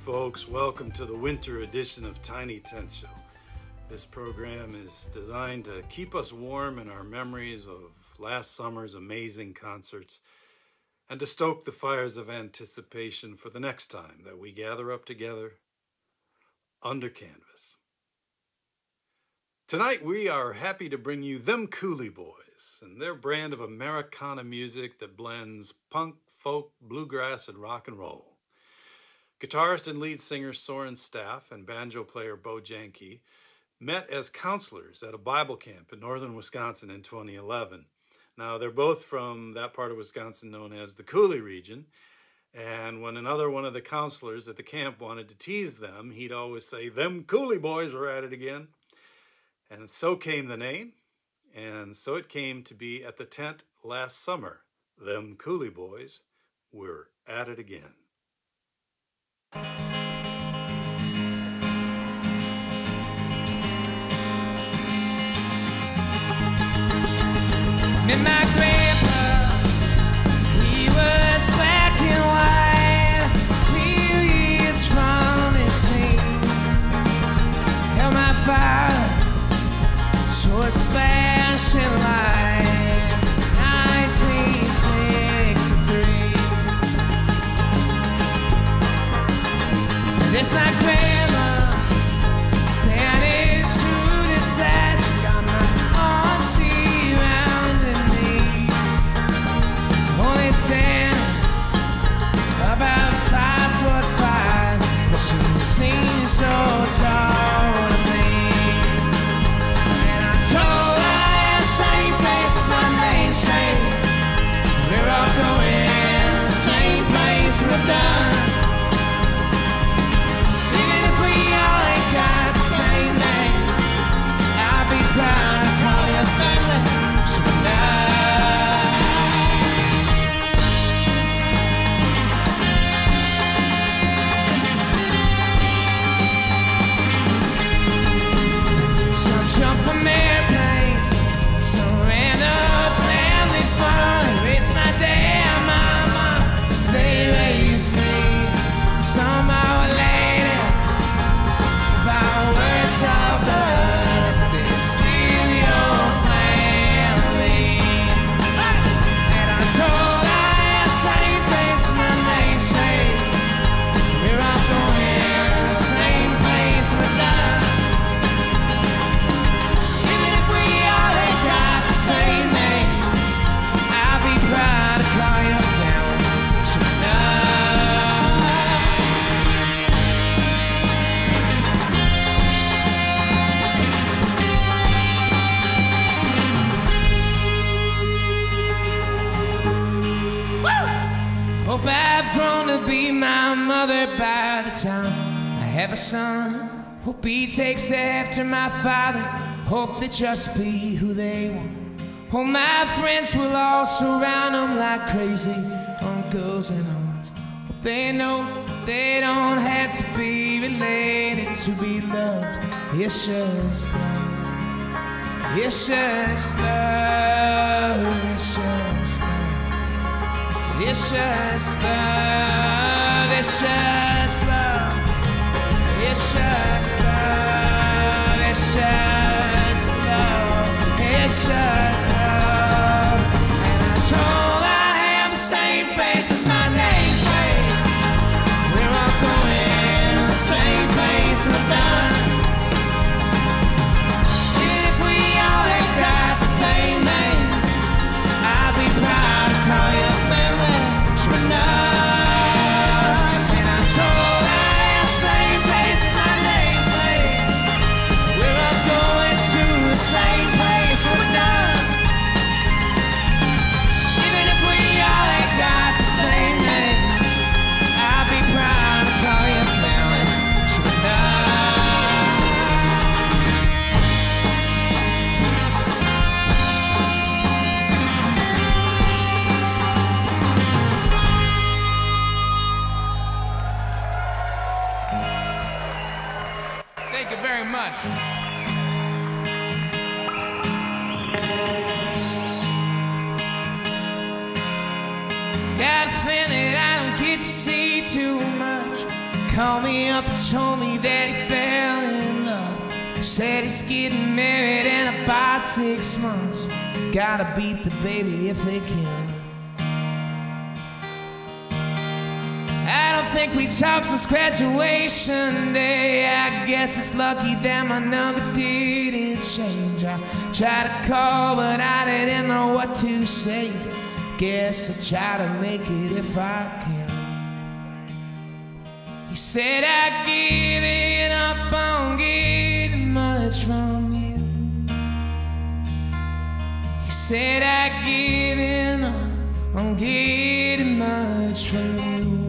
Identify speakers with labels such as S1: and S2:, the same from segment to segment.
S1: folks. Welcome to the winter edition of Tiny Tent Show. This program is designed to keep us warm in our memories of last summer's amazing concerts and to stoke the fires of anticipation for the next time that we gather up together under canvas. Tonight we are happy to bring you them Coulee Boys and their brand of Americana music that blends punk, folk, bluegrass, and rock and roll. Guitarist and lead singer Soren Staff and banjo player Bo Janke met as counselors at a Bible camp in northern Wisconsin in 2011. Now, they're both from that part of Wisconsin known as the Coulee region, and when another one of the counselors at the camp wanted to tease them, he'd always say, "Them Coulee Boys are at it again." And so came the name, and so it came to be at the tent last summer. Them Coulee Boys were at it again.
S2: Me and my grandpa, he was black and white, few years from his scenes. Held my father towards the flashing light, 1963. There's my grandma standing through the side. She got my auntie round her knees, only standing about 5'5", but she seems so tall to me. And I told her the same place as my namesake, we're all going the same place we've done. From airplanes, some ran a family fun. Raised my dad, mama, they raised me. Somehow later, by words of love, they steal your family. And I told her the same place as my namesake, we're all going the same place we're done. Same names, I'll be proud to call your family. Should know. Hope I've grown to be my mother by the time I have a son. Hope he takes after my father. Hope they just be who they want. Oh, my friends will all surround them like crazy uncles and aunts. But they know they don't have to be related to be loved. It's just love. It's just love. It's just love. It's just love. It's just love. It's just love. It's just love. It's just love. And I told her I have the same face as my namesake. We're all going the same place we're done. Even if we all ain't got the same names, I'll be proud to call your family. Sure enough. And I told her I have the same face as my namesake. We're all called me up and told me that he fell in love. Said he's getting married in about 6 months. Gotta beat the baby if they can. I don't think we talked since graduation day. I guess it's lucky that my number didn't change. I tried to call, but I didn't know what to say. Guess I'll try to make it if I can. He said I'd given up on getting much from you. He said I'd given up on getting much from you.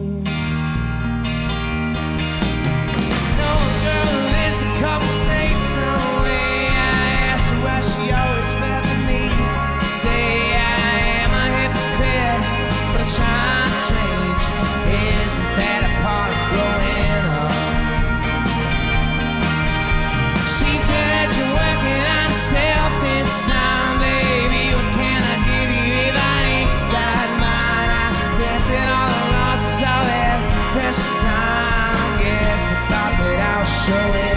S2: A couple states away. I asked her why she always felt the need to stay. I am a hypocrite, but I'm trying to change. Isn't that a part of growing up? She said you're working on yourself this time, baby. What can I give you if I ain't got mine? I guess that all I lost is all that precious time. Guess I thought that I was showing.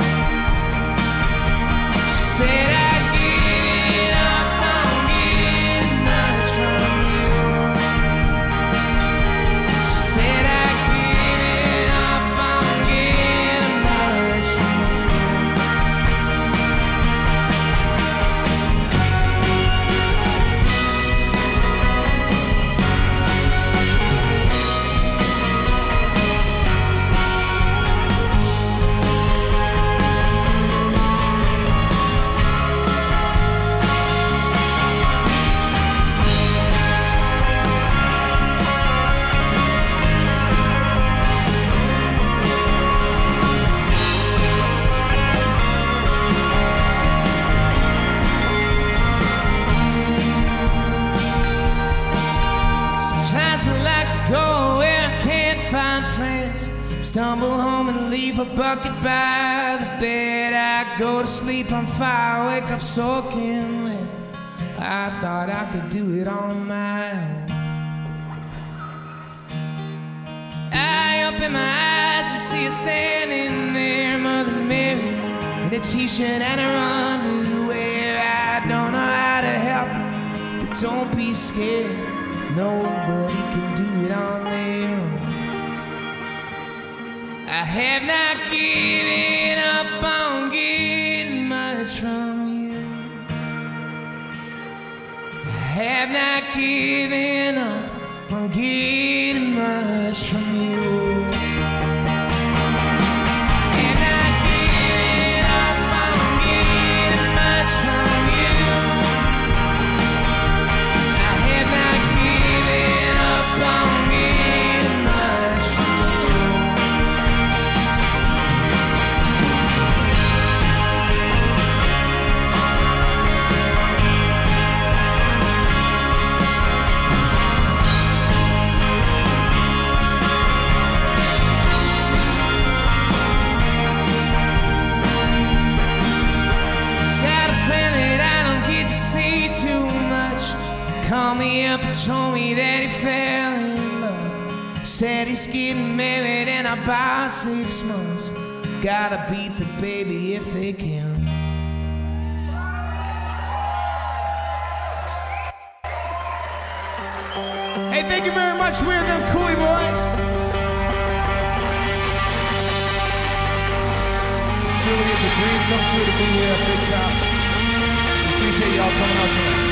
S2: Said I'd given up on getting much from you. She said I'd given up on getting much from stumble home and leave a bucket by the bed. I go to sleep on fire, wake up soaking wet. I thought I could do it on my own. I open my eyes and see her standing there, Mother Mary, in a t-shirt and her underwear. I don't know how to help her, but don't be scared. Nobody can do it on their own. I have not given up on getting much from you. I have not given up on getting much from you. Called me up and told me that he fell in love. Said he's getting married in about 6 months. Gotta beat the baby if they can. Hey, thank you very much. We're them Coulee boys.
S3: Truly is a dream come true to be here at Big Top. We appreciate y'all coming out tonight.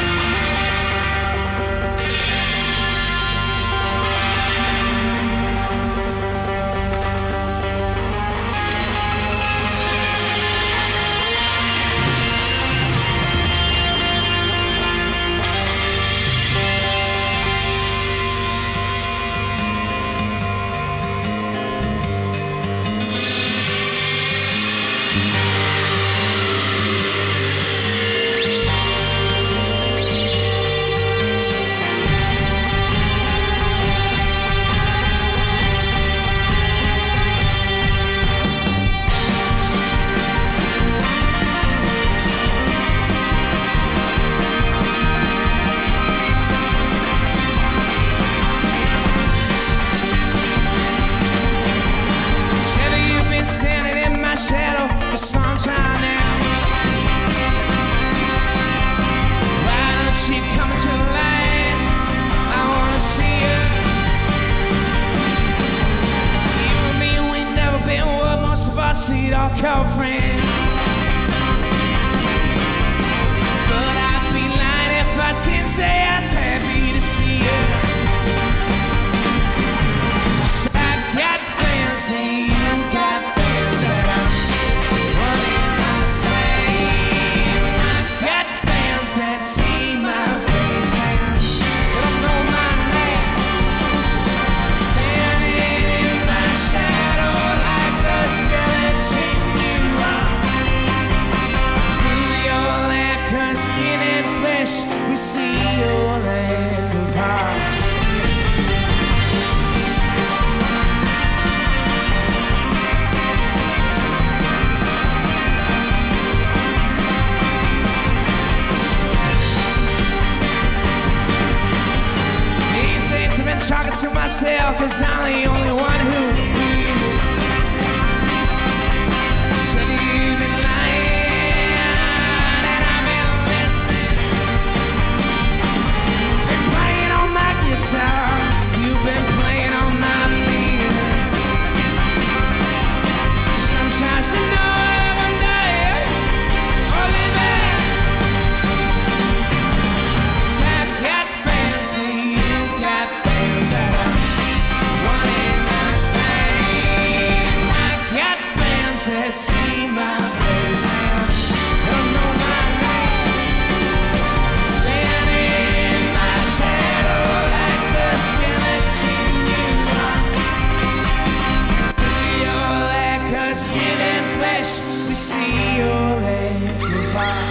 S2: so-called friend. But I'd be lying if I didn't say I was happy to see you. 'Cause I got friends and you got friends that I'm one and the same. I got friends that see my face and don't know my name. Standing in my shadow like the skeleton you are. Through your lack of skin and flesh, we see your lack of heart. These days I've been talking to myself, 'cause I'm the only one who said you've been lying and I've been listening. Been playing on my guitar, you've been playing on my feelings. Sometimes you know I'm dead or living. 'Cause I've got friends and you got friends that are one and the same. I got friends that see my face and don't know my name. Standing in my shadow like the skeleton you are. Through your lack of skin and flesh, we see your lack of heart.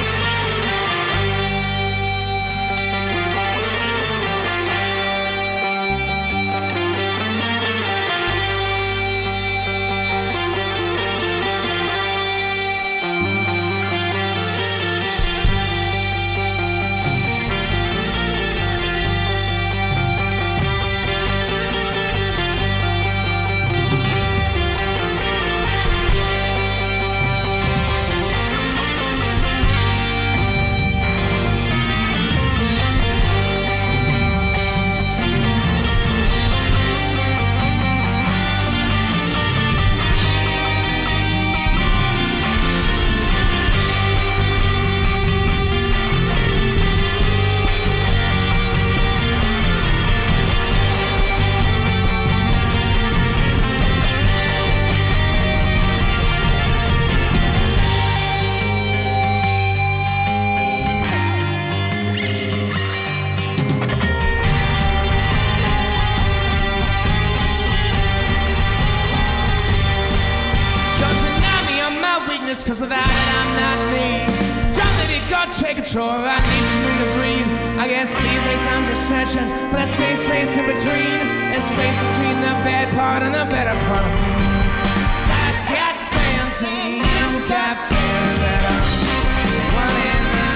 S2: Don't deny me on my weakness, 'cause without it I'm not me. Don't let it go take control, I need some room to breathe. I guess these days I'm just searching for that safe space in between. And space between the bad part and the better part of me. 'Cause I got friends and you got friends that are one and the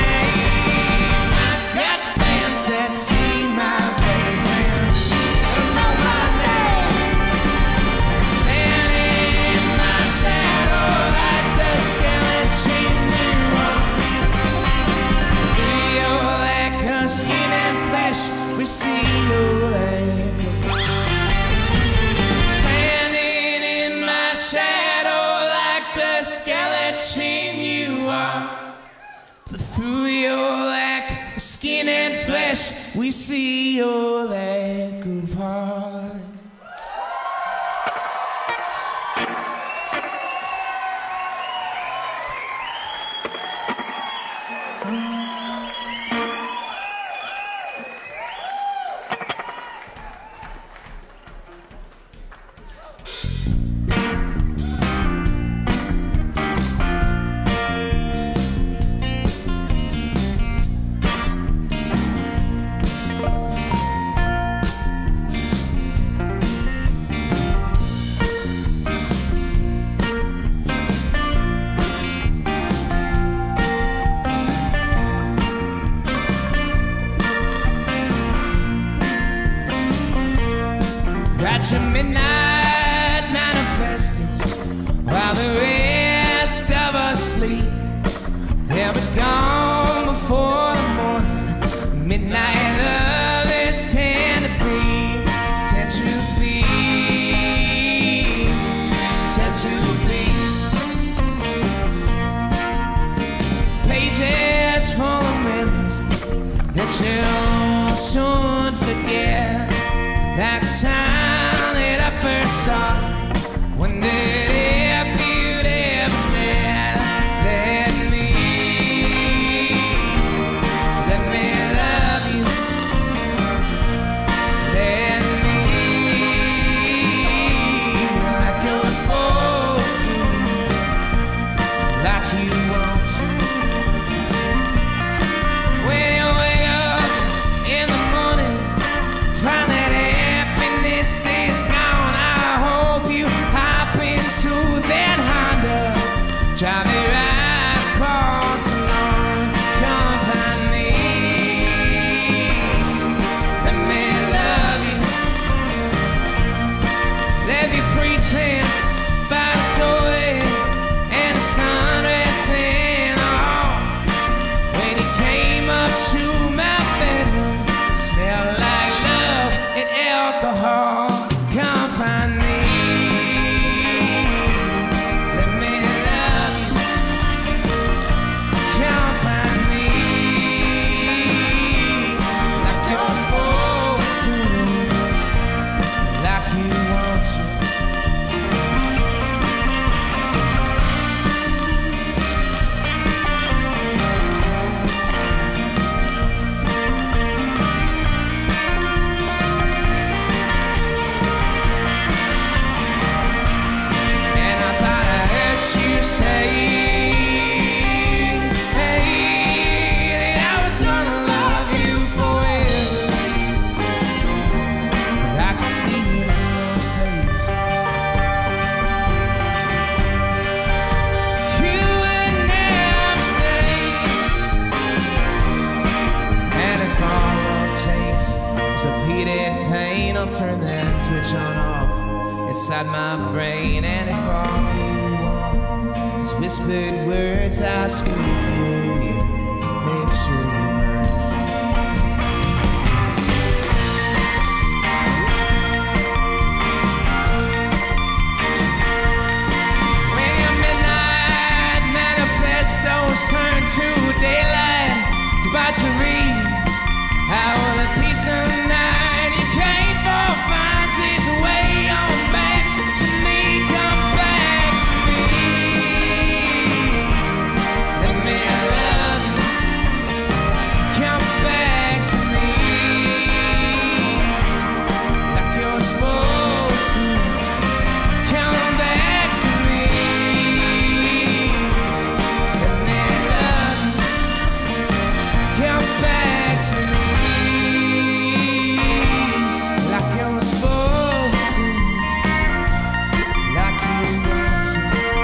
S2: same. I got friends that see my face and don't know my name. Standing in my shadow like the skeleton you are. Through your lack of skin and flesh, we see your lack of heart. Standing in my shadow like the skeleton you are. But through your lack of skin and flesh, we see your lack of heart. Write your midnight manifestos while the rest of us sleep. They'll be gone before the morning. Midnight love is tend to be. Tend to be. She'll soon forget that time that I first saw her. Wondered if you'd ever met. Let me love you. Let me like you're supposed to, like you want to. When you wake up in the morning, find that happiness is gone. I hope you hop into that Honda, drive it right across the lawn. Come find me. Let me love you. Let me pretense by the joy and the sun resting on. When he came up to my bedroom, it smelled like love and alcohol. Come find me. Let me love you. Come find me. Like you're supposed to, like you want to. And I thought I heard you say, hey, that I was gonna love you forever. But I could see it in your face. You would never stay. And if all love takes is repeated pain, I'll turn that switch on off inside my brain. And if all you want is whispered words, I'll scream you. Make sure you heard. When your midnight manifestos turn to daylight debauchery, how will a peace of night you came for finds its way on back to me? Come back to me. Let me love you. Come back to me. Like you're supposed to. Come back to me. Let me love you. Come back to me. Like you're supposed to, like you want to.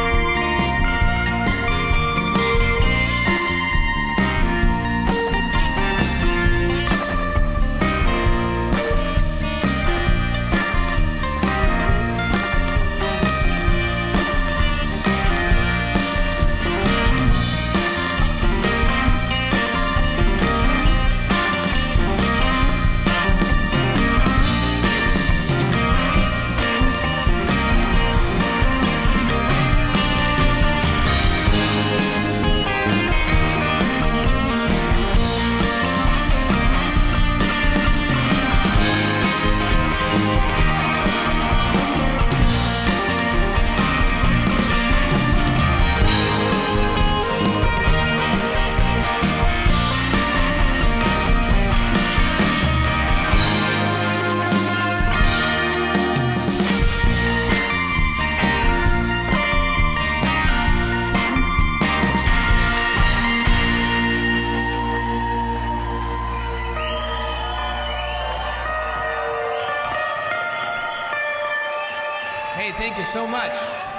S2: Hey, thank you so much.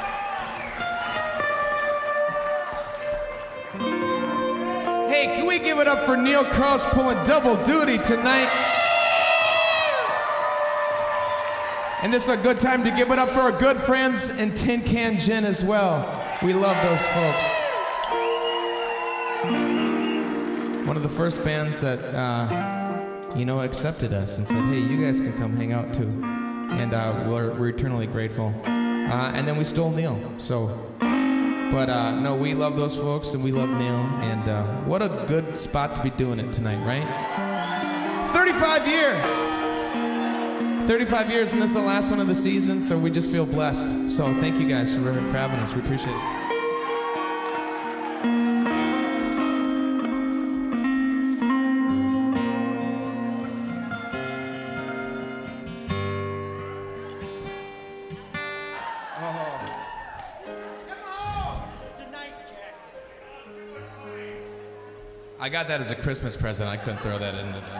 S2: Hey, can we give it up for Neil Krause pulling double duty tonight? And this is a good time to give it up for our good friends in Tin Can Gin as well. We love those folks. One of the first bands that, accepted us and said, hey, you guys can come hang out too. And we're eternally grateful. And then we stole Neil, no, we love those folks and we love Neil. And what a good spot to be doing it tonight, right? 35 years. 35 years, and this is the last one of the season, so we just feel blessed. So thank you guys for having us. We appreciate it. I got that as a Christmas present. I couldn't throw that into the...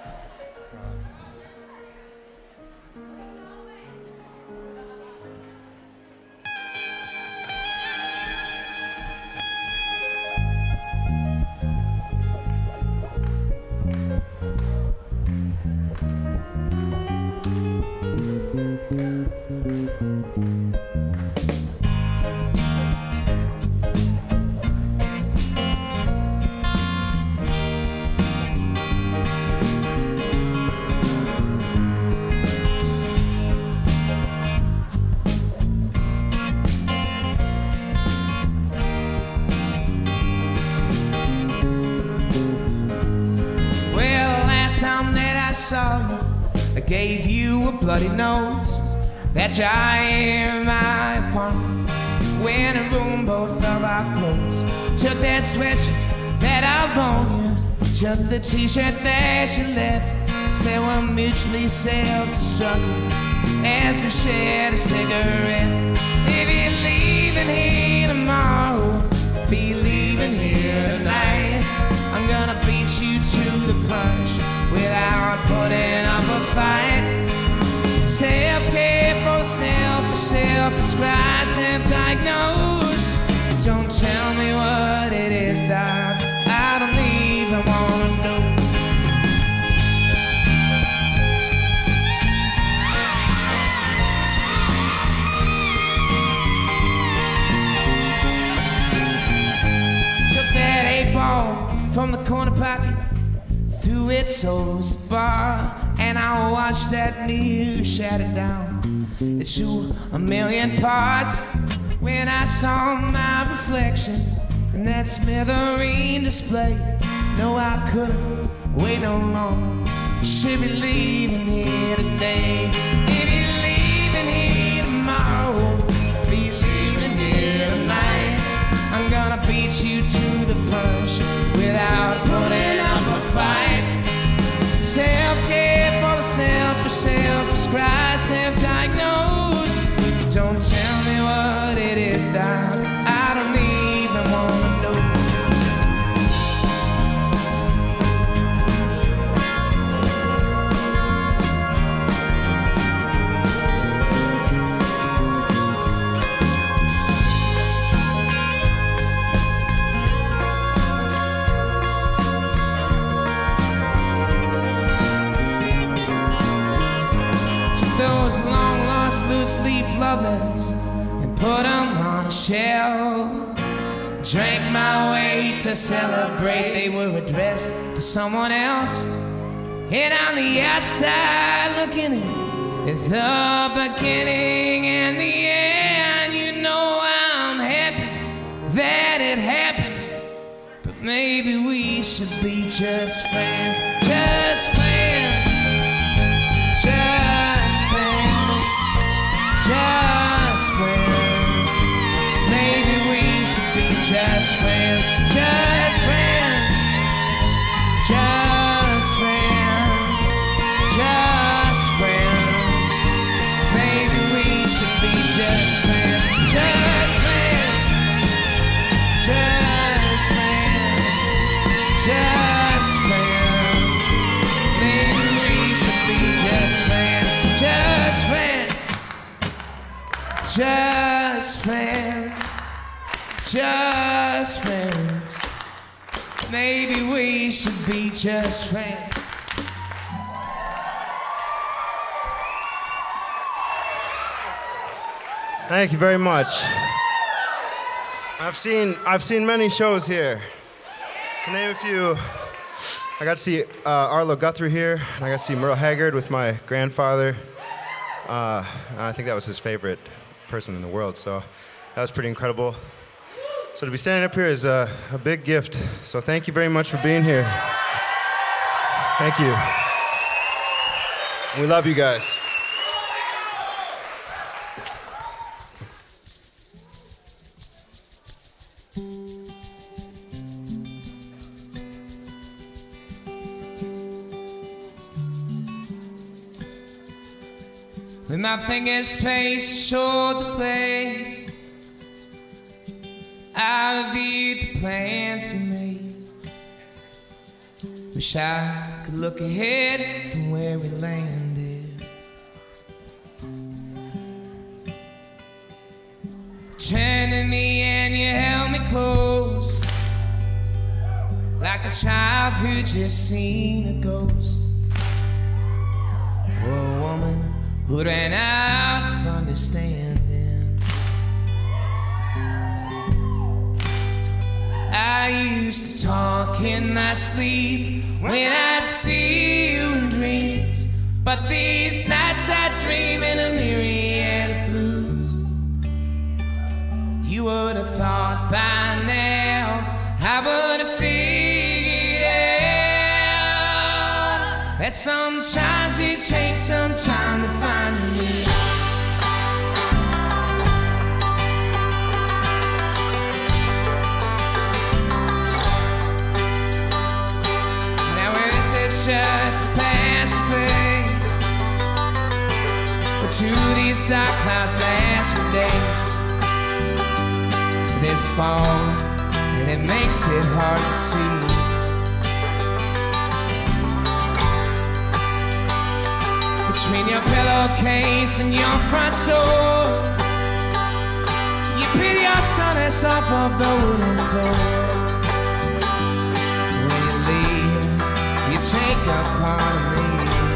S2: I gave you a bloody nose, that giant my apartment, when I ruined both of our clothes. Took that sweatshirt that I've worn you, took the t-shirt that you left, said we're mutually self-destructive as we shared a cigarette. If you're leaving here tomorrow, be leaving here tonight. I'm gonna beat you to the punch without putting up a fight. Self-care for self-prescribed, self-diagnosed. Don't tell me what it is that I don't even wanna know. Took that 8-ball from the corner pocket, threw its hose bar, and I watched that mirror shatter down into a million parts. When I saw my reflection in that smithereen display, no, I couldn't wait no longer. You should be leaving here today. If you're leaving here tomorrow, be leaving here tonight. I'm gonna beat you to the punch without putting up a fight. Self-care for the self-prescribed, self-diagnosed. Don't tell me what it is that I don't even wanna know. Those long lost loose leaf love letters and put them on a shelf. Drank my way to celebrate, they were addressed to someone else. And on the outside looking in at the beginning and the end, you know I'm happy that it happened. But maybe we should be just friends, just friends, just friends, just friends. Maybe we should be just friends, just friends, just friends, just friends. Maybe we should be just friends, just friends, just friends, just friends. Maybe we should be just friends, just friends, just friends, just friends. Maybe we should be just friends.
S4: Thank you very much. I've seen many shows here. To name a few, I got to see Arlo Guthrie here, and I got to see Merle Haggard with my grandfather. And I think that was his favorite person in the world, so that was pretty incredible. So to be standing up here is a big gift. So thank you very much for being here. Thank you. We love you guys.
S2: With my fingers traced toward the place, I reviewed the plans we made. Wish I could look ahead from where we landed. Turned to me and you held me close, like a child who just seen a ghost, or a woman who ran out of understanding. I used to talk in my sleep when I'd see you in dreams, but these nights I dream in a myriad of blues. You would have thought by now I would have figured out that sometimes it takes some time to find me. Now this is just a passing phase, but to these dark clouds last for days. There's a fog and it makes it hard to see. Between your pillowcase and your front door, you peel your sonnets off of the wooden floor. When you leave, you take a part of me.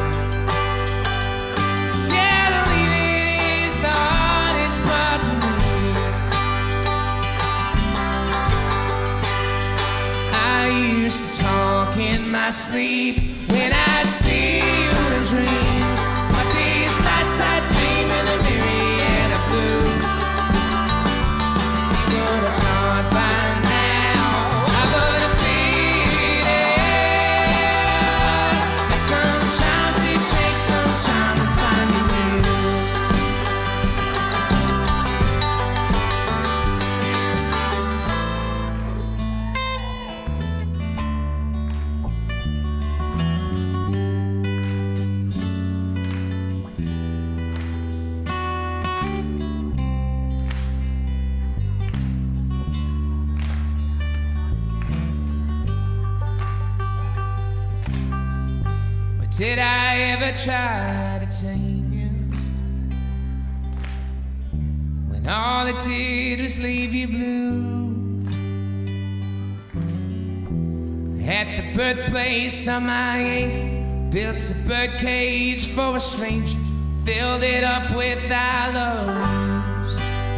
S2: Yeah, leaving is the hardest part for me. I used to talk in my sleep when I'd see you in dreams, but these nights I dream in a myriad of blues. You would have thought by now I would have figured out that sometimes it takes some time to find you. Did I ever try to tame you when all it did was leave you blue? At the birthplace of my anger, built a birdcage for a stranger, filled it up with our loves.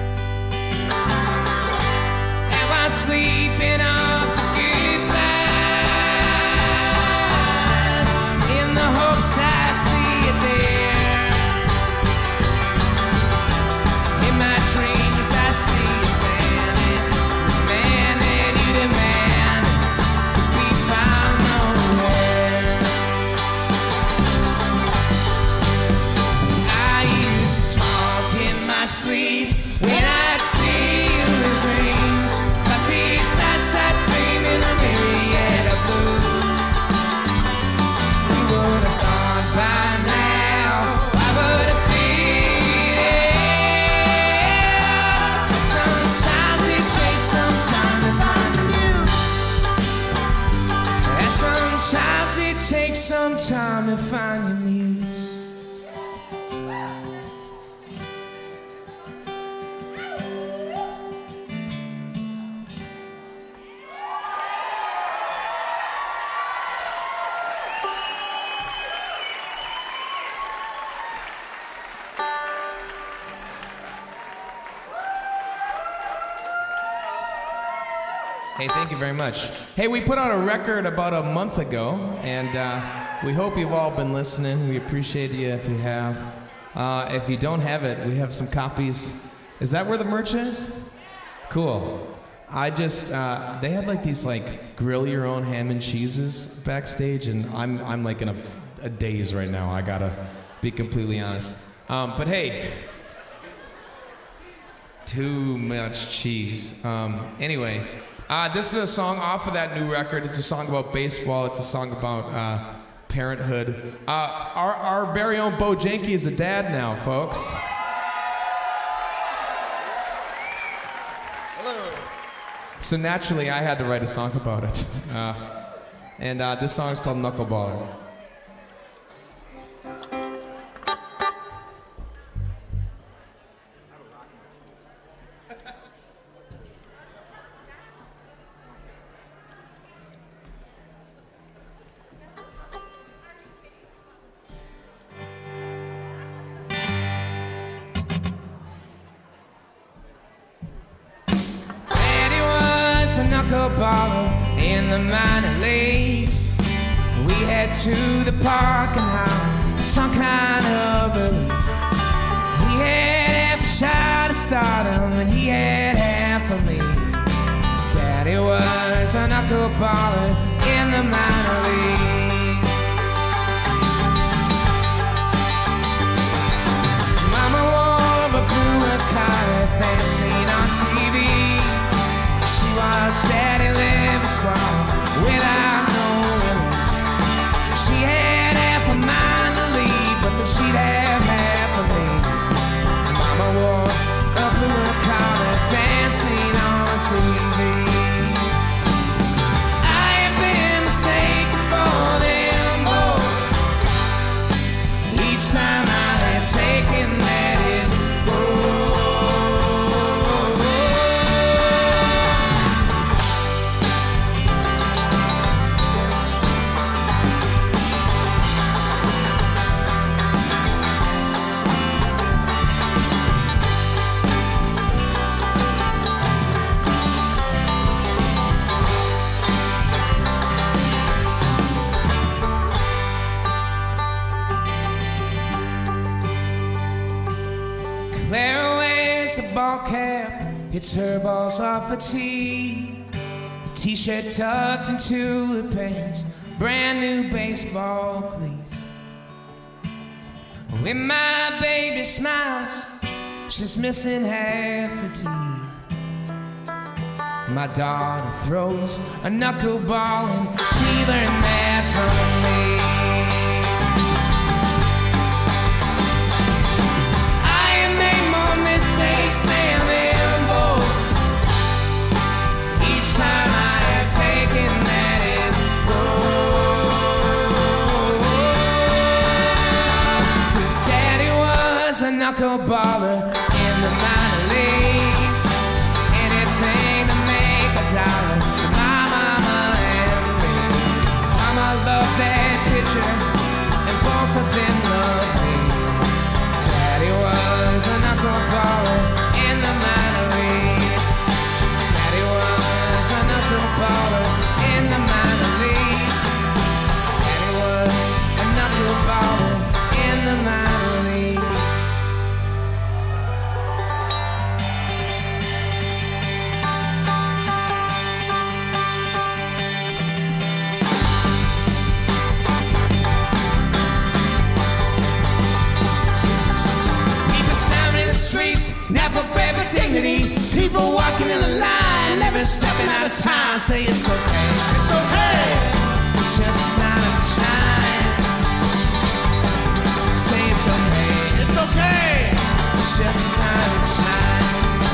S2: And while sleeping off the goodbyes, in the hopes I see it there, in my dreams I see you standing, the man that you demand be found nowhere. I used to talk in my sleep when I'd see you in dreams, but these nights I dream in a myriad of blues. We would have gone by now, I would have figured out. Sometimes it takes some time to find you, and sometimes it takes some time to find your muse. Hey, thank you very much. Hey, we put out a record about a month ago, and we hope you've all been listening. We appreciate you if you have. If you don't have it, we have some copies. Is that where the merch is? Cool. I just, they had like these like grill your own ham and cheeses backstage, and I'm like in a daze right now. I gotta be completely honest. But hey, too much cheese. Anyway, this is a song off of that new record. It's a song about baseball. It's a song about parenthood. Our very own Bo Janke is a dad now, folks.
S4: Hello.
S2: So naturally, I had to write a song about it. And this song is called Knuckleballer. A knuckleballer in the minor leagues. We head to the park and have some kind of relief. He had half a shot of stardom and he had half of me. Daddy was a knuckleballer in the minor leagues. Mama wore a blue collar thing seen on TV. She watched Daddy live a squad without no limits. She had half a mind to leave, but then she'd have half of me. Mama wore a blue collar dancing on TV. I have been mistaken for them both. Each time I have taken that is gold. Clara wears the ball cap, hits her balls off a tee. T-shirt tucked into her pants, brand new baseball cleats. When my baby smiles, she's missing half a teeth. My daughter throws a knuckleball and she learned that from me. A knuckleballer in the minor leagues. Anything to make a dollar for my mama and me. Mama loved that picture and both of them loved me. Daddy was a knuckleballer in the minor leagues. Daddy was a knuckleballer in the minor leagues. Daddy was a knuckleballer in the minor leagues. Never pray for dignity. People walking in a line, never stepping out of time. Say it's okay, it's okay. It's just a sign of the shine. Say it's okay, it's okay. It's just a sign of the shine.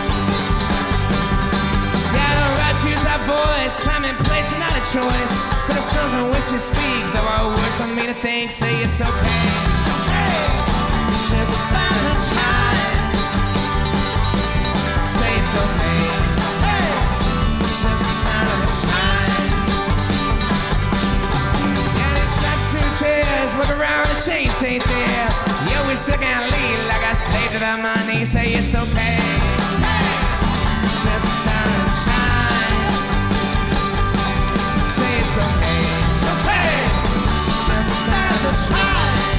S2: Gotta right, choose our voice, time and place, and not a choice. For the stones on which we speak, there are words for me to think. Say it's okay, okay. It's just a sign of the shine. It's okay, hey. It's just a sign of the shine. Yeah, it's like two chairs, look around, the chains ain't there. Yeah, we still can't lead like I slaved it on my knees. Say it's okay, hey. It's just a sign of the shine. Say it's okay, okay. It's just a sign of the shine.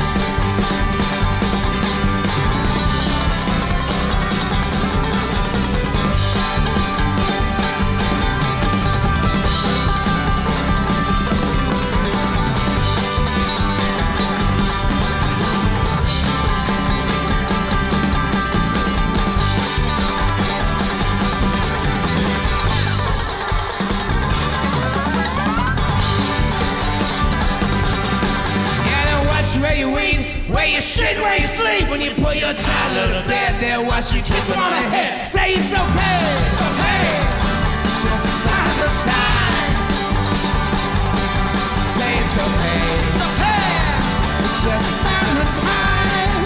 S2: where you eat, where you shit, where you sleep. When you put your child to bed, they'll watch you kiss them on the head. Say it's okay, okay. It's just a sign of shine. Say it's okay, okay. It's just a sign of shine.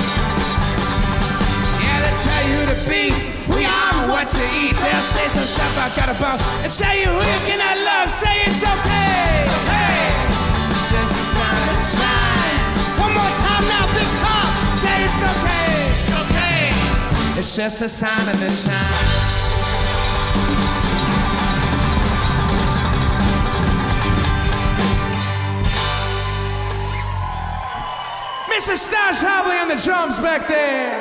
S2: Yeah, they tell you to be who you are and what to eat. They'll say some stuff I got about and tell you who you cannot love. Say it's okay, okay. It's just a sign of shine. One more time now, big top. Say it's okay, okay. It's just a sign of the shine. Mr. Stash Hobley on the drums back there.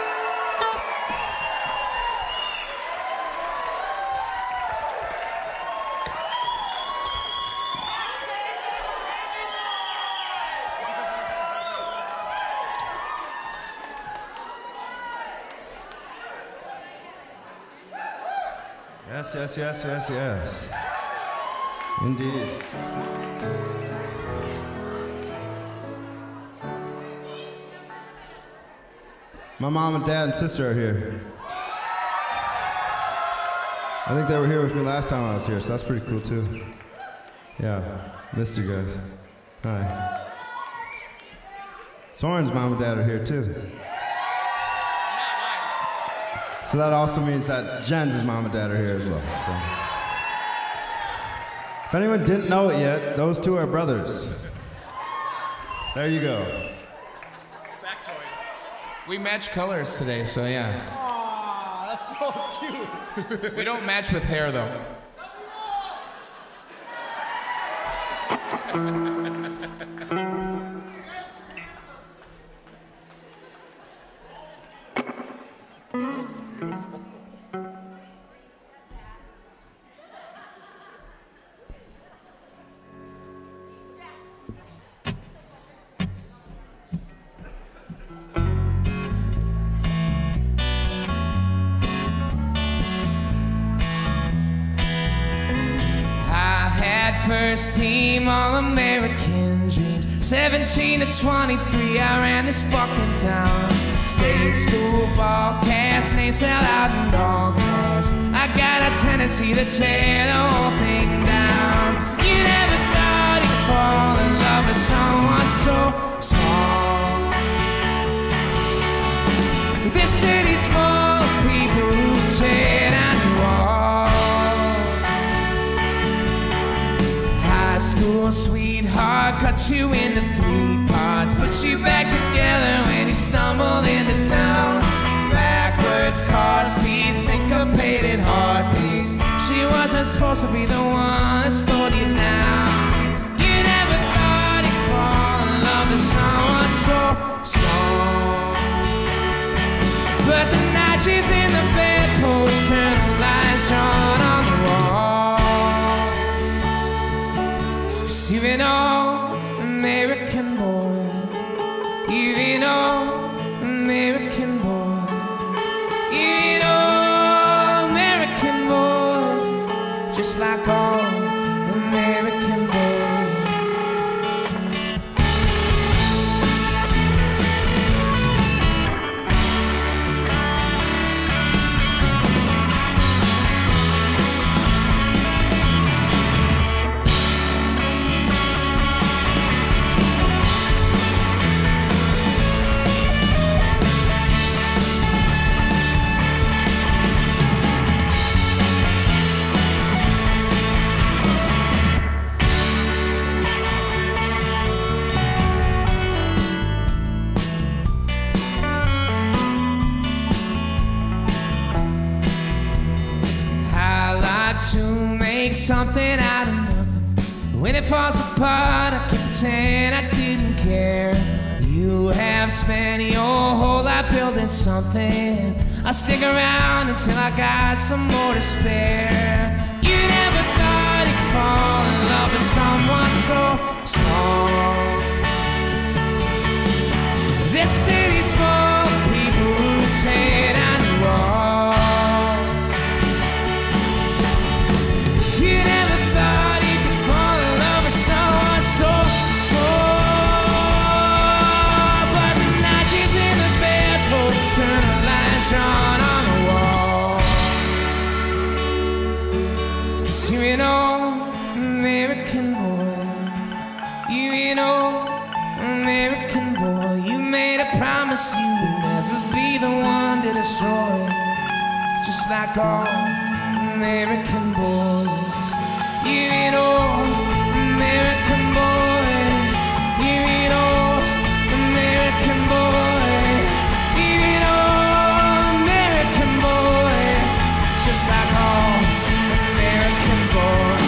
S4: Yes, yes, yes, yes, yes. Indeed. My mom and dad and sister are here. I think they were here with me last time I was here, so that's pretty cool too. Yeah, missed you guys. Hi. Soren's mom and dad are here too. So that also means that Jen's mom and dad are here as well. So. If anyone didn't know it yet, those two are brothers. There you go.
S2: We match colors today, so yeah.
S3: Aw, that's so cute.
S2: We don't match with hair, though. First team All-American dreams. 17 to 23, I ran this fucking town. State school ball cast, they sell out in all cars. I got a tendency to tear the whole thing down. You never thought you'd fall in love with someone so small. This city's full of people who tear down your walls. High school sweetheart cut you into 3 parts, put you back together when you stumbled into town. Backwards car seats, syncopated heartbeats. She wasn't supposed to be the one that slowed you down. You never thought you'd fall in love with someone so small. But the night she's in the bedpost and the lights on the wall. You know, American boy. You know, American boy. You know, American boy. Just like all American boys. To make something out of nothing. When it falls apart, I can pretend I didn't care. You have spent your whole life building something. I'll stick around until I got some more to spare. You never thought you'd fall in love with someone so small. This city's full of people who tear down the wall. old American boy. You an old American boy. You made a promise you would never be the one to destroy, just like all American boys. You an old American boy. You an old American boy. You an old American boy, just like all American boys.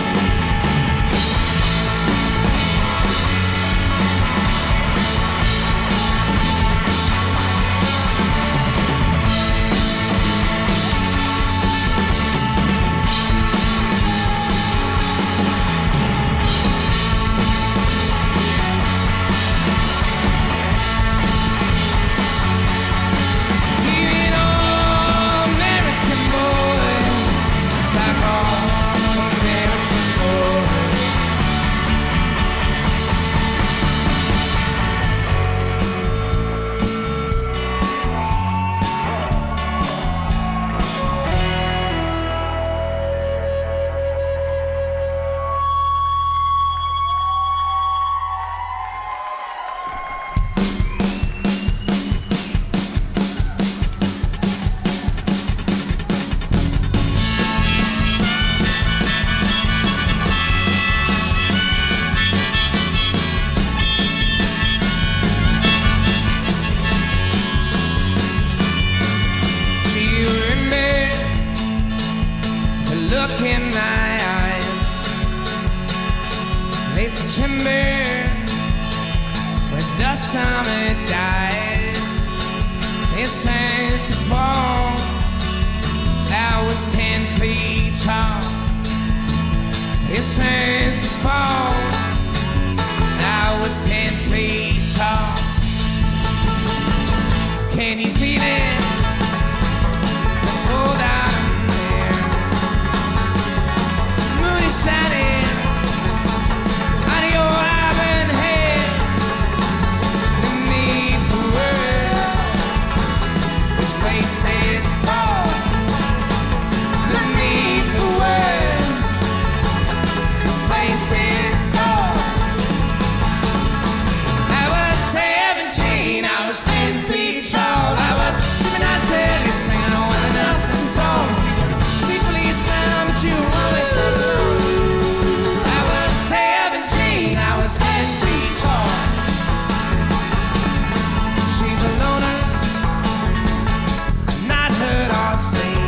S2: Look in my eyes, late September, when the summer dies. It turns to fall. I was 10 feet tall. It turns to fall. I was 10 feet tall. Can you feel it? The cold autumn air, moon is shining on your auburn head. Beneath the world, which faces cold. Beneath the world, faces cold. I was 17, I was 10 feet tall. I was sipping on tickets, singing all the Nelson songs. See policeman, but you always said no. I was 17, I was 10 feet tall. She's a loner, not heard or seen.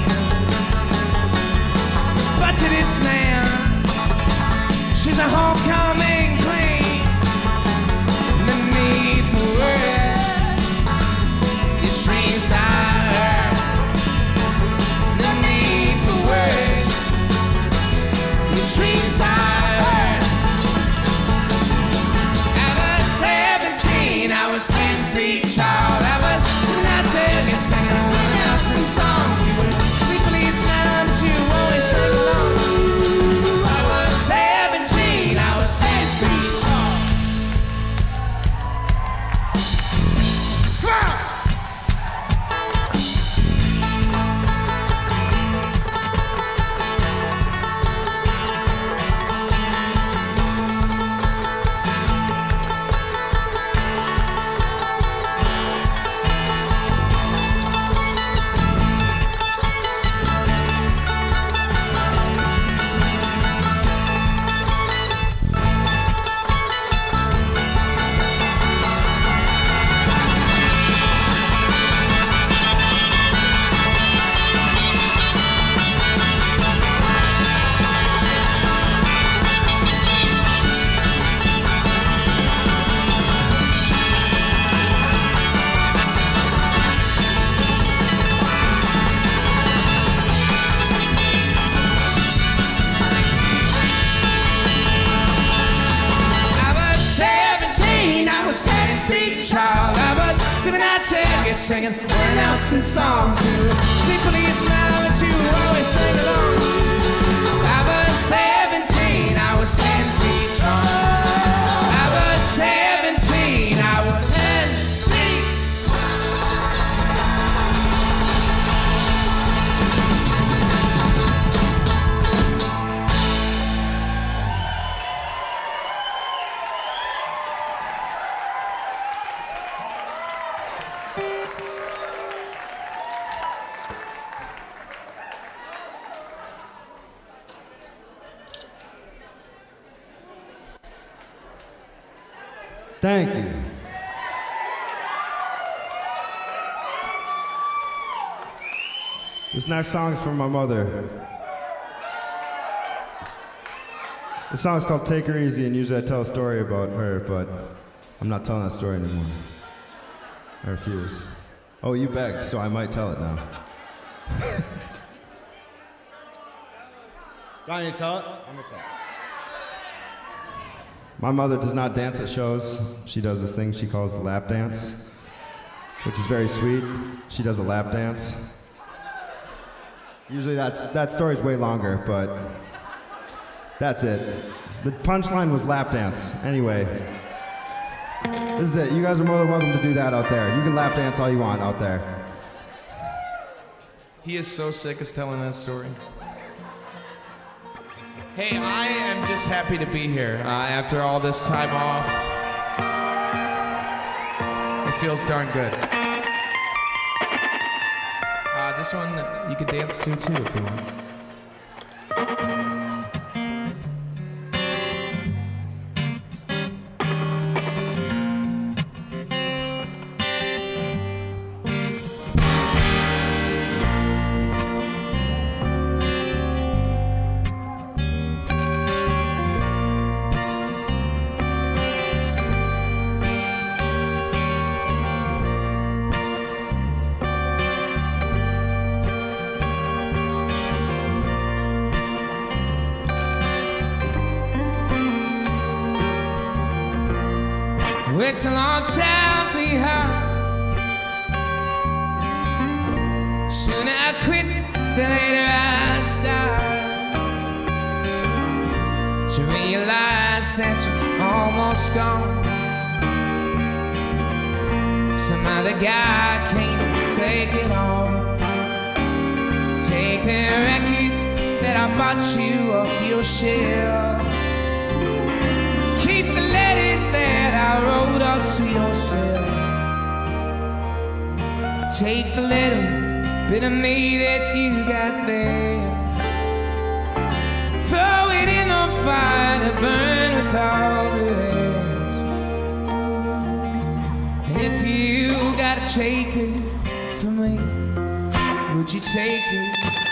S2: But to this man, she's a homecoming queen. Beneath the world, his dreams are her. Beneath the world, his dreams are her. I was 17, I was 10 feet tall. I was not taking singing Willie Nelson songs. You were sleep policeman, but you always sang along. I was 17, I was 10 feet tall. Come on! Singing Willie Nelson songs. See policeman, but you always sing along. I was 17, I was 10 feet tall. I was 17, I was 10 feet.
S4: Thank you. This next song is from my mother. This song is called Take Her Easy, and usually I tell a story about her, but I'm not telling that story anymore. I refuse. Oh, you begged, so I might tell it now. Do I need to tell it? I'm gonna tell it. My mother does not dance at shows. She does this thing she calls the lap dance, which is very sweet. She does a lap dance. Usually that story's way longer, but that's it. The punchline was lap dance. Anyway, this is it. You guys are more than welcome to do that out there. You can lap dance all you want out there.
S2: He is so sick of telling that story. Hey, I am just happy to be here after all this time off. It feels darn good. This one you could dance to too if you want. It's a long time for you. Sooner I quit, the later I start to realize that you're almost gone. Some other guy can't take it all. Take the record that I bought you off your shelf. Keep the letters that I wrote out to yourself. Take the little bit of me that you got there. Throw it in the fire to burn with all the rest. And if you gotta take it from me, would you take it?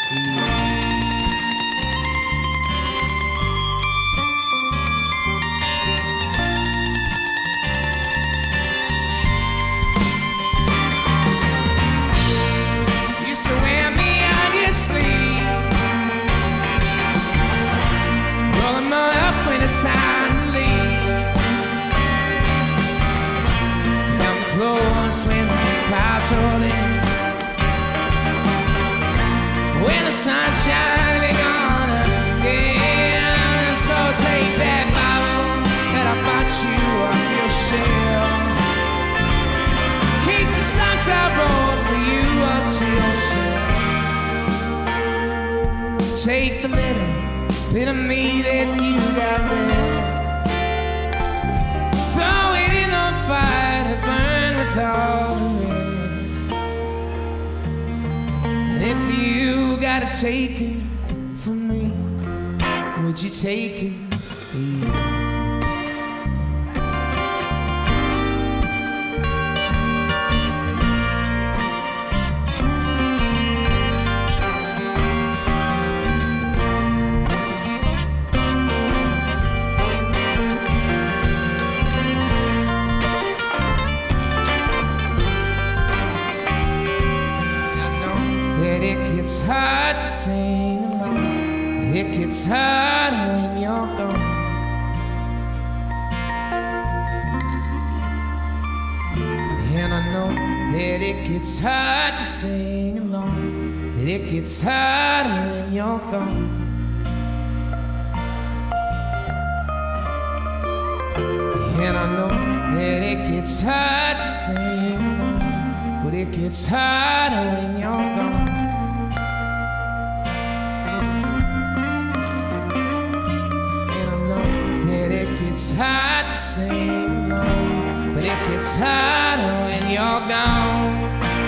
S2: It's time to leave. I'm close when the clouds roll in. When the sun's shining, we're gonna again. So take that bottle that I bought you off your shelf. Keep the songs I wrote for you up to yourself. Take the little bit of me that you got there. Throw it in the fire to burn with all the rest. And if you gotta take it from me, would you take it? Please? It's hard to sing along. It gets harder when you're gone. And I know that it gets hard to sing along. That it gets harder when you're gone. And I know that it gets hard to sing along. But it gets harder when you're gone. It's hard to sing along, but it gets harder when you're gone.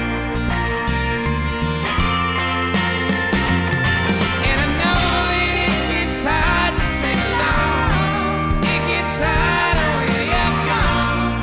S2: And I know that it gets hard to sing along. It gets harder when you're gone.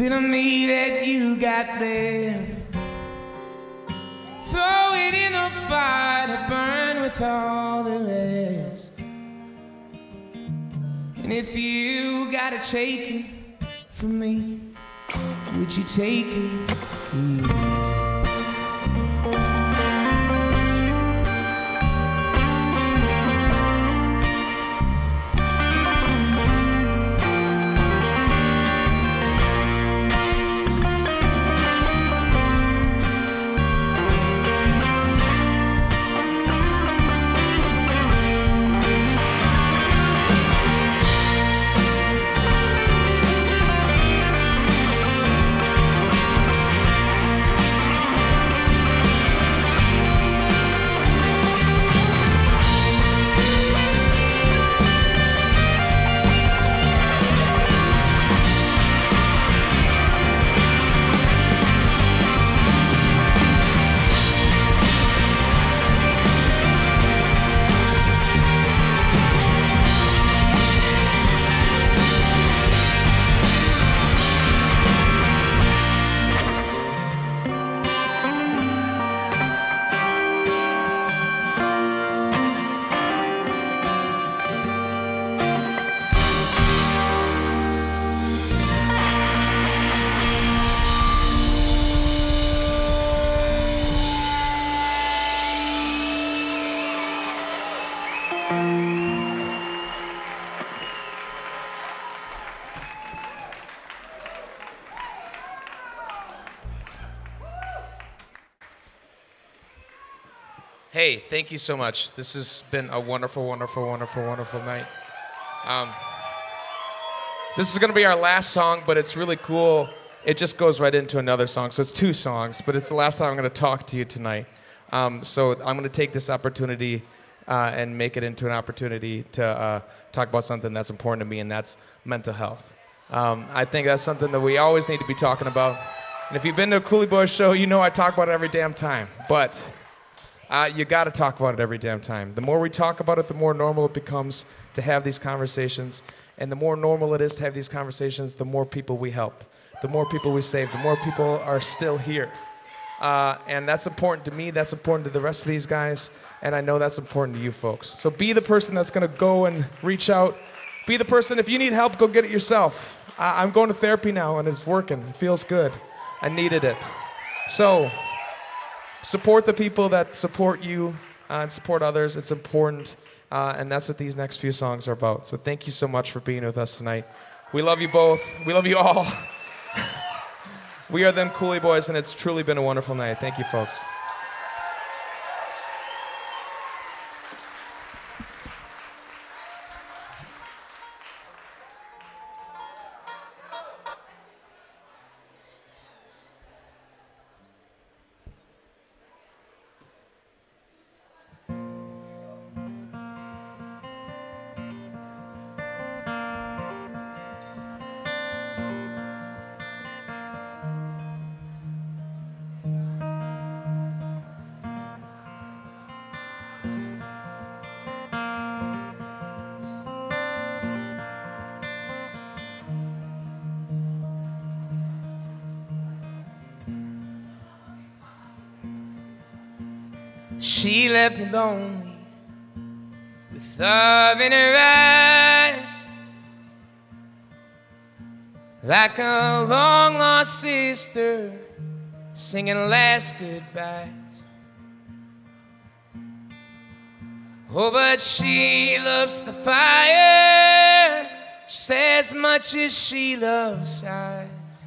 S2: bit of me that you got left. Throw it in the fire to burn with all the rest. And if you gotta take it from me, would you take it easy?
S5: Hey, thank you so much. This has been a wonderful, wonderful, wonderful, wonderful night. This is going to be our last song, but it's really cool. It just goes right into another song. So it's 2 songs, but it's the last time I'm going to talk to you tonight. So I'm going to take this opportunity and make it into an opportunity to talk about something that's important to me, and that's mental health. I think that's something that we always need to be talking about. And if you've been to a Coulee Boys show, you know I talk about it every damn time. But you got to talk about it every damn time. The more we talk about it, the more normal it becomes to have these conversations. And the more normal it is to have these conversations, the more people we help, the more people we save, the more people are still here. And that's important to me, that's important to the rest of these guys, and I know that's important to you folks. So be the person that's going to go and reach out. Be the person, if you need help, go get it yourself. I'm going to therapy now, and it's working. It feels good. I needed it. So support the people that support you and support others. It's important, and that's what these next few songs are about. So thank you so much for being with us tonight. We love you both. We love you all. We are them Coulee Boys, and it's truly been a wonderful night. Thank you, folks.
S2: She left me lonely with love in her eyes, like a long-lost sister singing last goodbyes. Oh, but she loves the fire just as much as she loves sighs.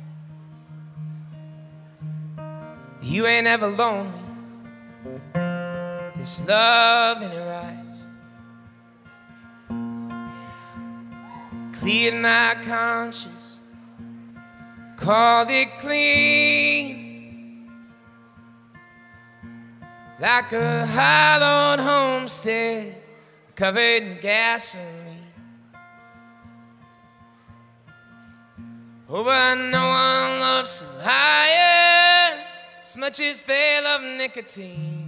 S2: You ain't ever lonely. There's love in her eyes. Cleared my conscience, called it clean, like a hallowed homestead covered in gasoline. Oh, but no one loves so higher as much as they love nicotine.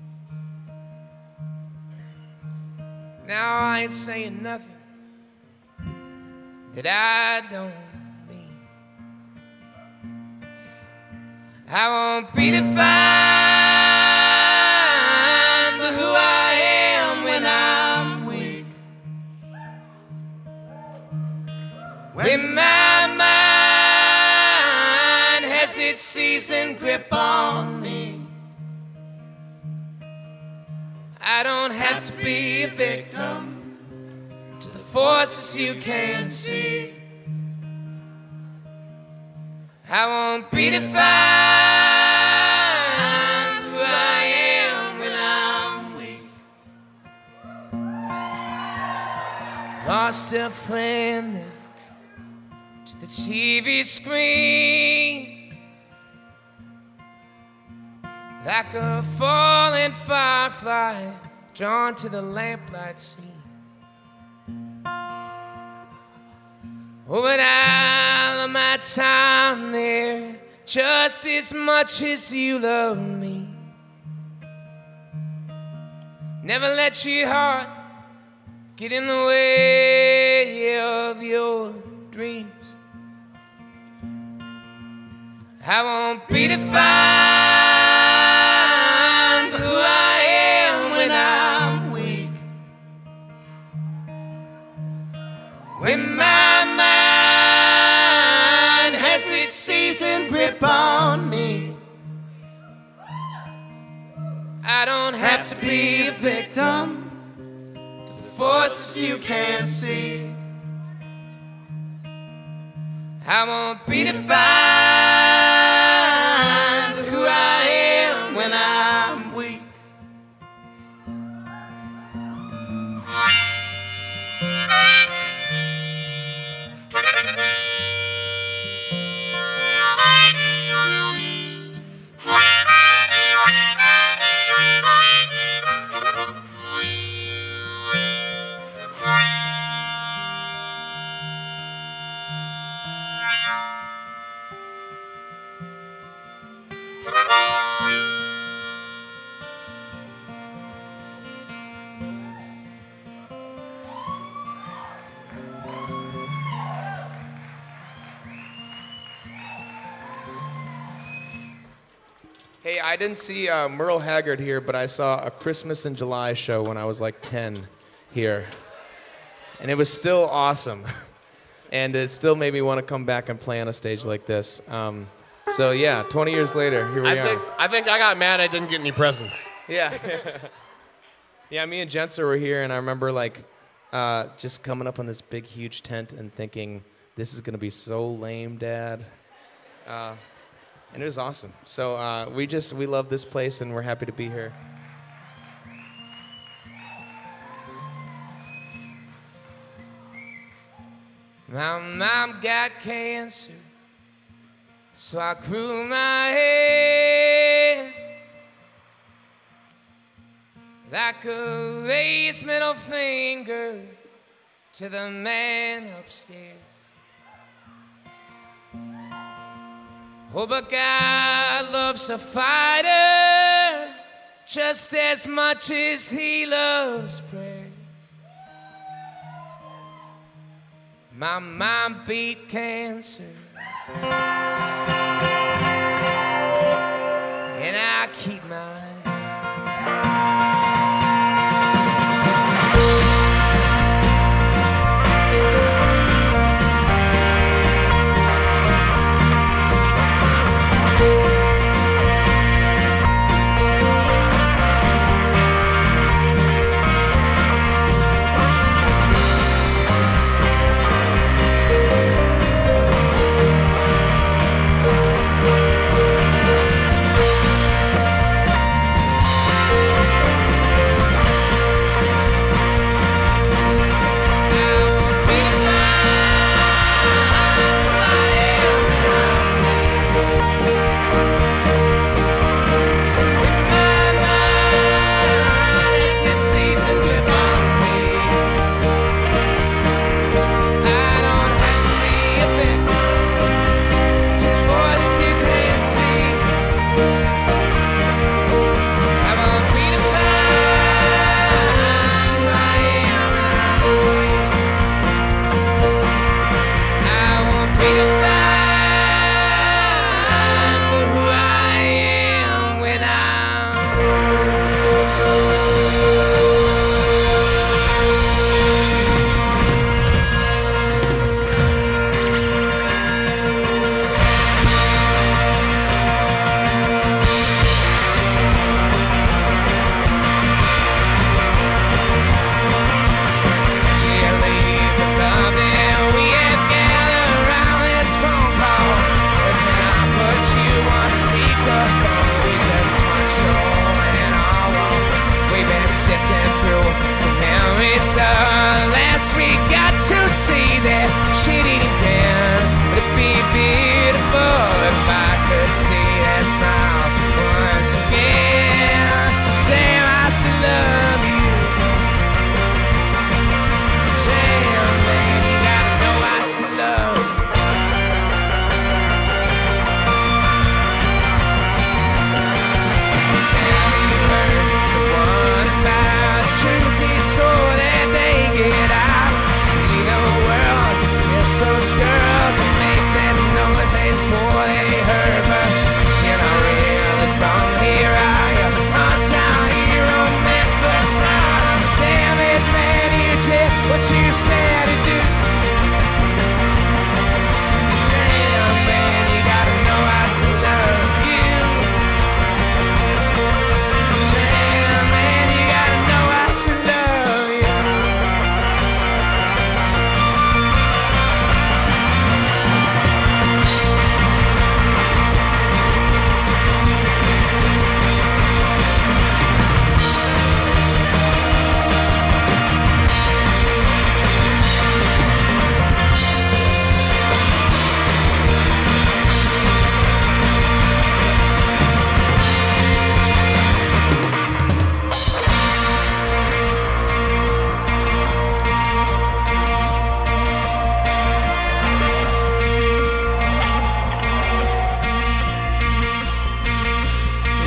S2: Now I ain't saying nothing that I don't mean. I won't be defined by who I am when I'm weak. When my mind has its seasoned grip on me, I don't have to be a victim to the forces you can't see. I won't be defined who I am when I'm weak. Lost a friend to the TV screen, like a falling firefly drawn to the lamplight scene. Oh, but I love my time there just as much as you love me. Never let your heart get in the way of your dreams. I won't be defined by who I am when I'm weak. When my mind has its seasoned grip on me, I don't have to be a victim to the forces you can't see. I won't be defined by who I am when I'm weak.
S5: Hey, I didn't see Merle Haggard here, but I saw a Christmas in July show when I was like 10 here. And it was still awesome. And it still made me want to come back and play on a stage like this. So yeah, 20 years later, here we are.
S6: I think I got mad I didn't get any presents.
S5: Yeah. Yeah, me and Jenser were here, and I remember like just coming up on this big, huge tent and thinking, this is going to be so lame, Dad. And it was awesome. So we love this place, and we're happy to be here.
S2: My mom got cancer, so I grew my hair like a raised middle finger to the man upstairs. Oh, but God loves a fighter just as much as he loves prayer. My mom beat cancer, and I keep mine.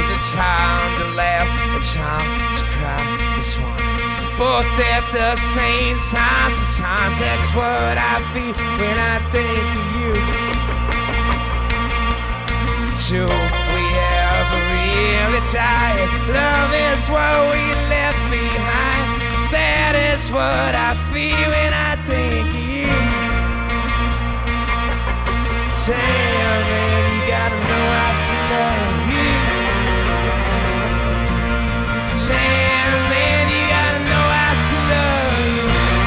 S2: was a time to laugh, a time to cry. This one, both at the same time. Sometimes that's what I feel when I think of you. Do we ever really die? Love is what we left behind. 'Cause that is what I feel when I think of you. Damn, man, you gotta know I still love you. Damn, man, you gotta know I still love you.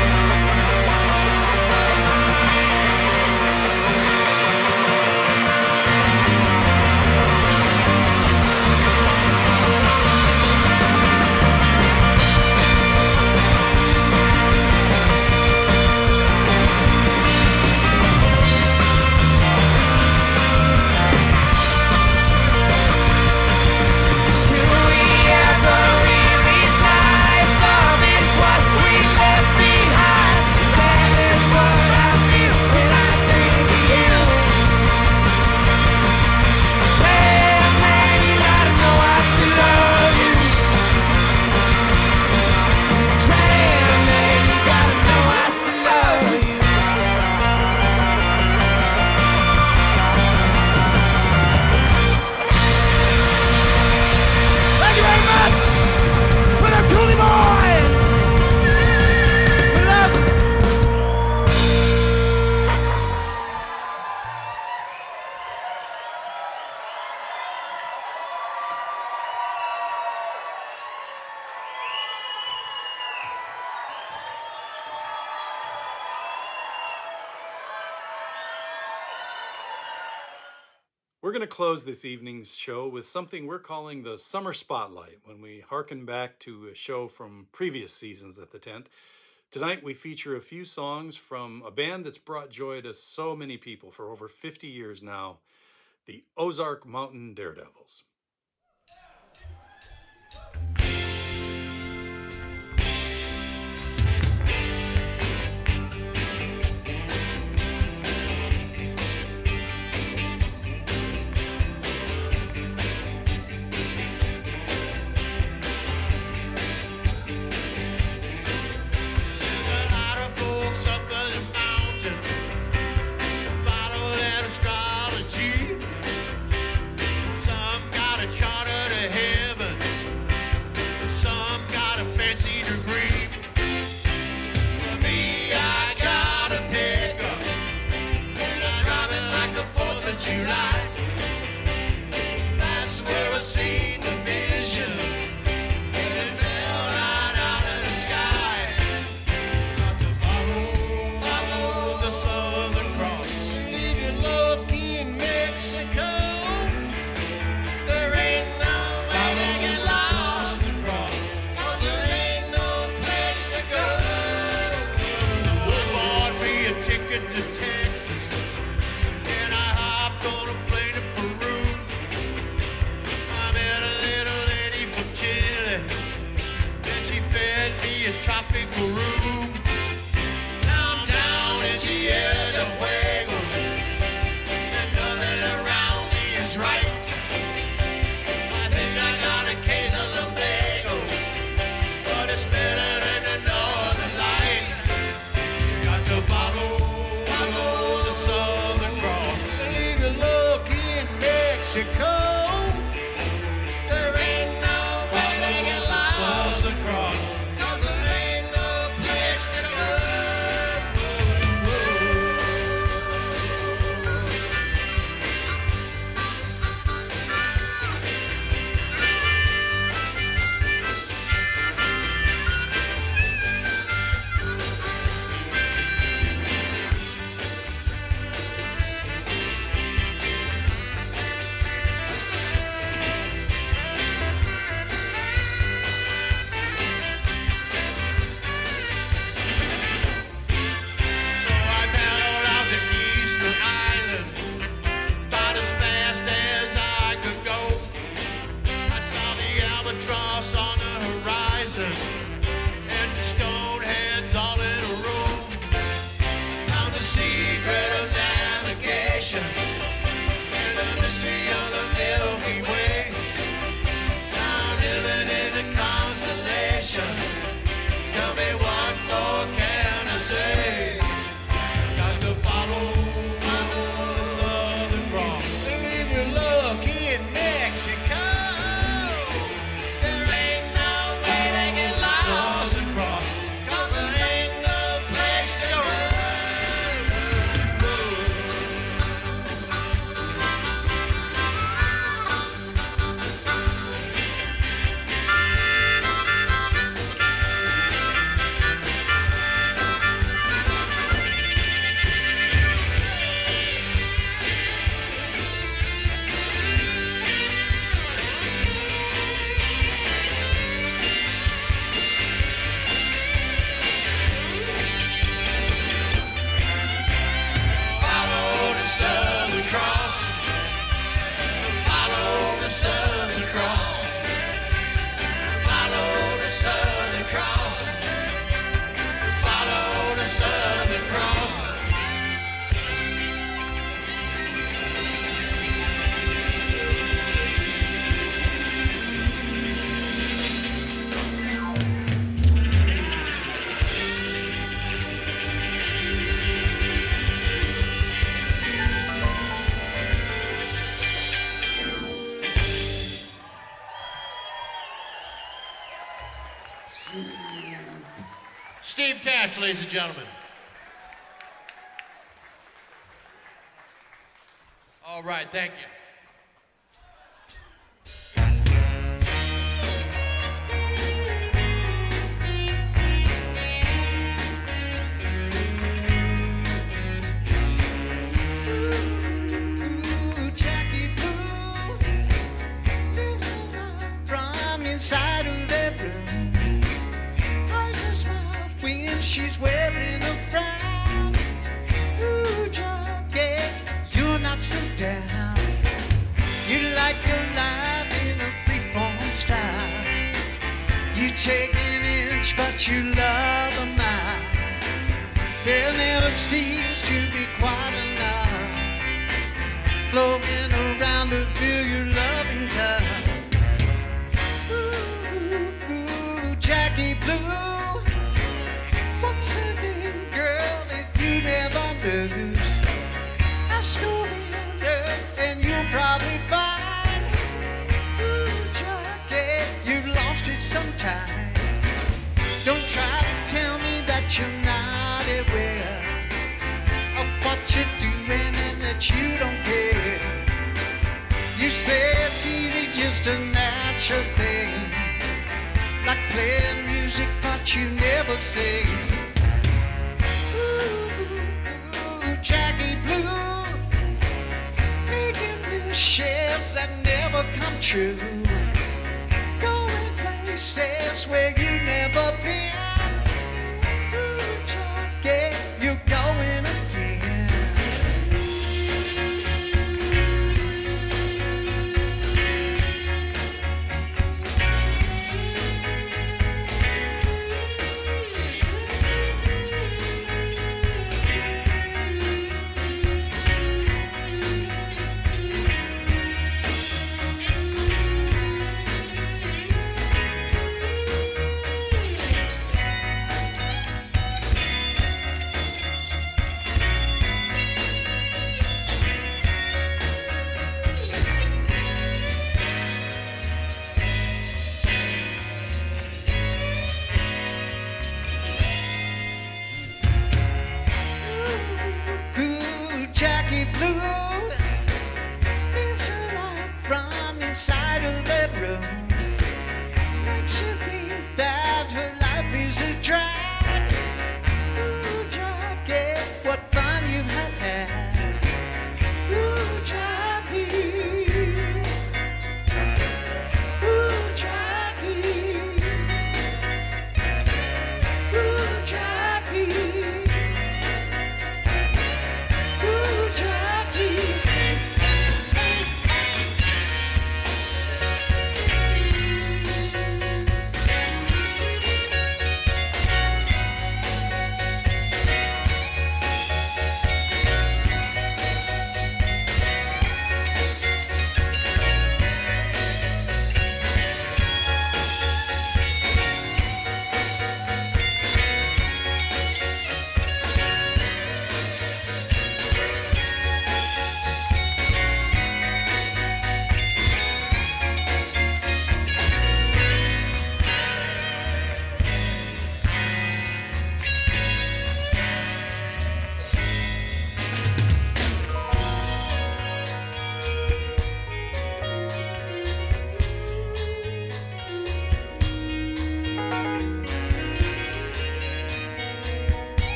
S1: We're going to close this evening's show with something we're calling the Summer Spotlight, when we hearken back to a show from previous seasons at the tent. Tonight we feature a few songs from a band that's brought joy to so many people for over 50 years now, the Ozark Mountain Daredevils.
S7: Follow that astrology. Some got Steve Cash, ladies and gentlemen. All right, thank you.
S8: Inside of that room, eyes and smiles when she's wearing a frown. Ooh, Jackie, you're not so down. You like your life in a freeform style. You take an inch, but you love a mile. There never seems to be quite enough flowing around to fill your loving cup. Jackie Blue, what's her name, girl, if you never lose? Ask around and you'll probably find, ooh, Jackie, you lost it sometime. Don't try to tell me that you're not aware of what you're doing and that you don't care. You say it's easy, just a natural thing, like playing music, but you never sing. Ooh, Jackie Blue, making wishes that never come true, going places where you never been. Ooh, Jackie, you're going again.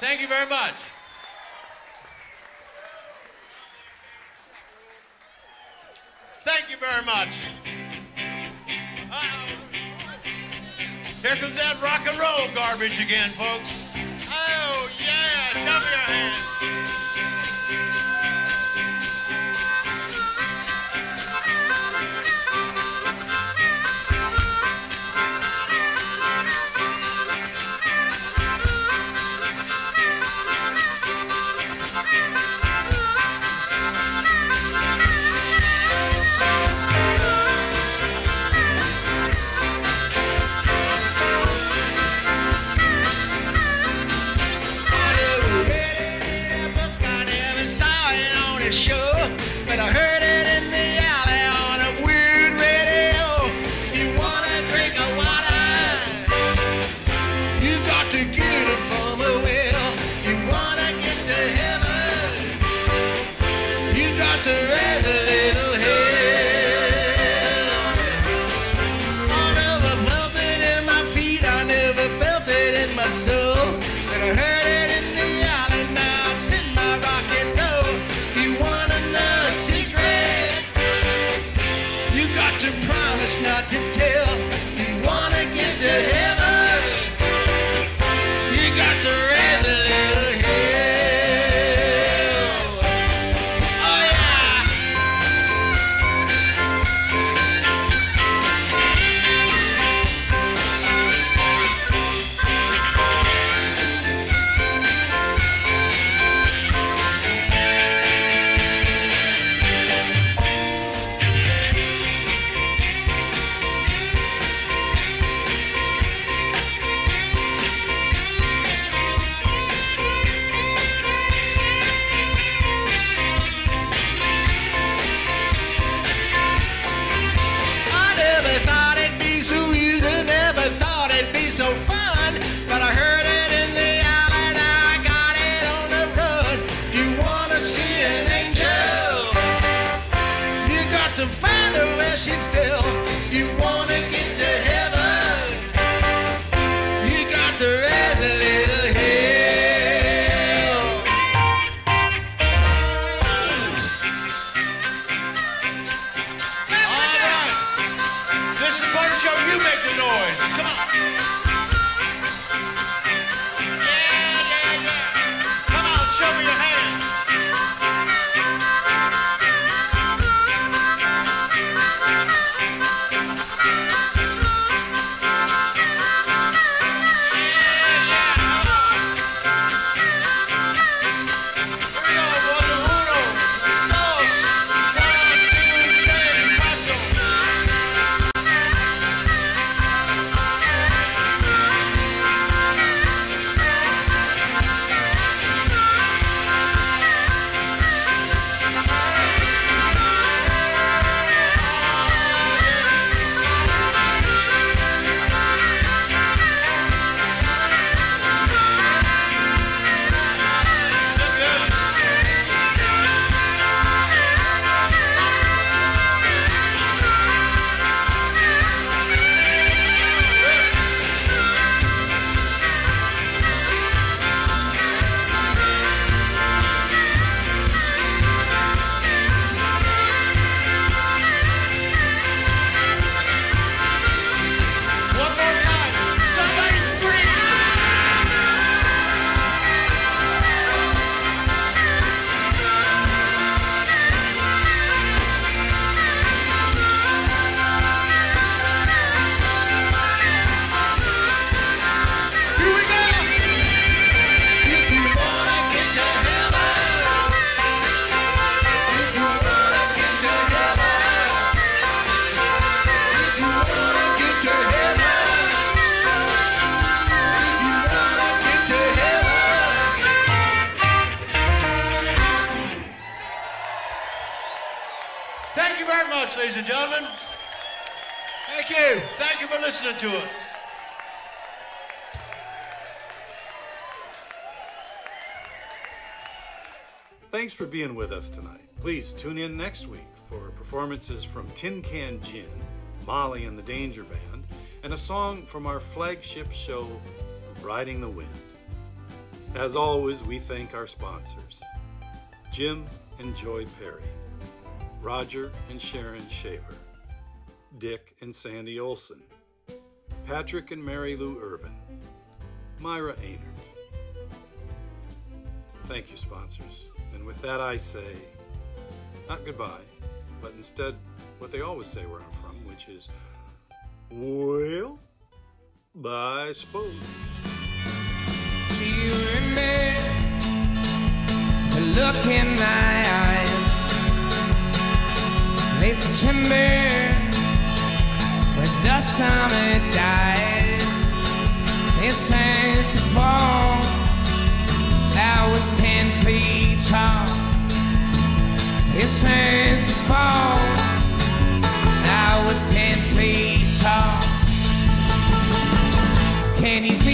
S7: Thank you very much. Thank you very much. Uh-oh. Here comes that rock and roll garbage again, folks. Oh, yeah. Show me your hands.
S8: But I heard it in the alley on a weird radio. If you wanna drink a water, you got to get it from a well. If you wanna get to heaven, you got to raise a little hell. I never felt it in my feet, I never felt it in my soul. But I heard it in the alley, now it's in my rock and roll. If you wanna know a secret, you got to promise not to tell. If you wanna get to heaven, you got to raise a little hell. Oh yeah. So fun, but I heard it in the alley, now I got it on the run. If you wanna see an angel, you got to find her where she fell. If you wanna get to heaven, you got to raise a little hell. All right, this is the part of the show you make the noise. Come on. Show me your hand. Thank you very much, ladies and gentlemen. Thank you. Thank you for listening to us.
S1: Thanks for being with us tonight. Please tune in next week for performances from Tin Can Gin, Molly and the Danger Band, and a song from our flagship show, Riding the Wind. As always, we thank our sponsors, Jim and Joy Perry, Roger and Sharon Shaver, Dick and Sandy Olson, Patrick and Mary Lou Irvin, Myra Einert. Thank you, sponsors. And with that, I say, not goodbye, but instead what they always say where I'm from, which is, well, I suppose.
S2: Do you remember the look in my eyes? Late September, when the summer dies, it turns to fall. I was 10 feet tall. It turns to fall. I was 10 feet tall. Can you